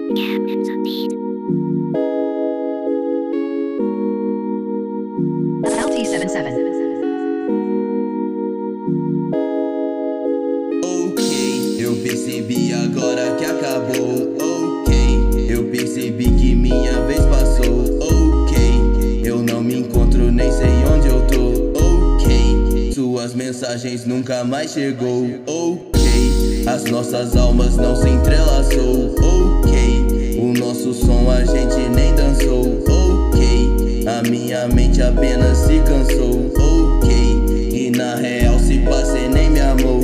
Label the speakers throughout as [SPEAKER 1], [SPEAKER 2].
[SPEAKER 1] Eu percebi agora que acabou, ok. Eu percebi que minha vez passou, ok. Eu não me encontro, nem sei onde eu tô, ok. Suas mensagens nunca mais chegou, ok. As nossas almas não se entrelaçou, ok. O nosso som a gente nem dançou, ok. A minha mente apenas se cansou, ok. E na real se passei nem me amou,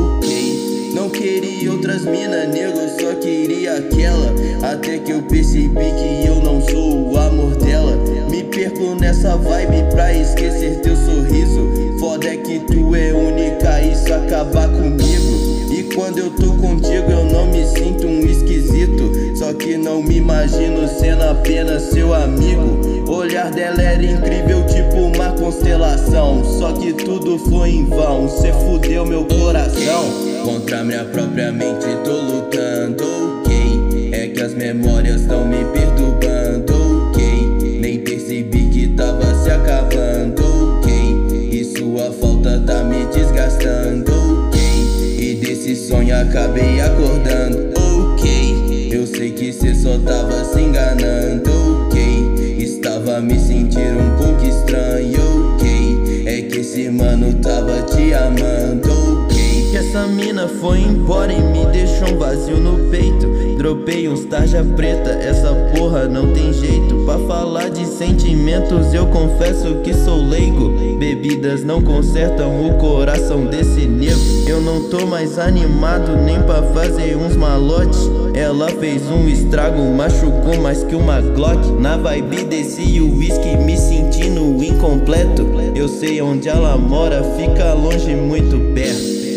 [SPEAKER 1] ok. Não queria outras mina, nego, só queria aquela. Até que eu percebi que eu não sou o amor dela. Me perco nessa vibe pra esquecer teu sorriso. Foda é que tu é única, isso acaba comigo. E quando eu tô contigo eu não me sinto um esquisito. Só que não me imagino sendo apenas seu amigo. O olhar dela era incrível, tipo uma constelação. Só que tudo foi em vão, cê fudeu meu coração. Contra minha própria mente tô lutando, ok. É que as memórias tão me perturbando, ok. Nem percebi que tava se acabando, ok. E sua falta tá me desgastando, ok. E desse sonho acabei acordando, ok. Eu sei que cê só tava se enganando, ok. Estava me sentindo um pouco estranho, ok. É que esse mano tava te amando, ok. Que essa mina foi embora e me deixou um vazio no peito. Dropei uns tarja preta, essa porra não tem jeito. Pra falar de sentimentos eu confesso que sou leigo. Bebidas não consertam o coração desse nego. Eu não tô mais animado nem pra fazer uns malotes. Ela fez um estrago, machucou mais que uma Glock. Na vibe desse whisky me sentindo incompleto. Eu sei onde ela mora, fica longe muito perto.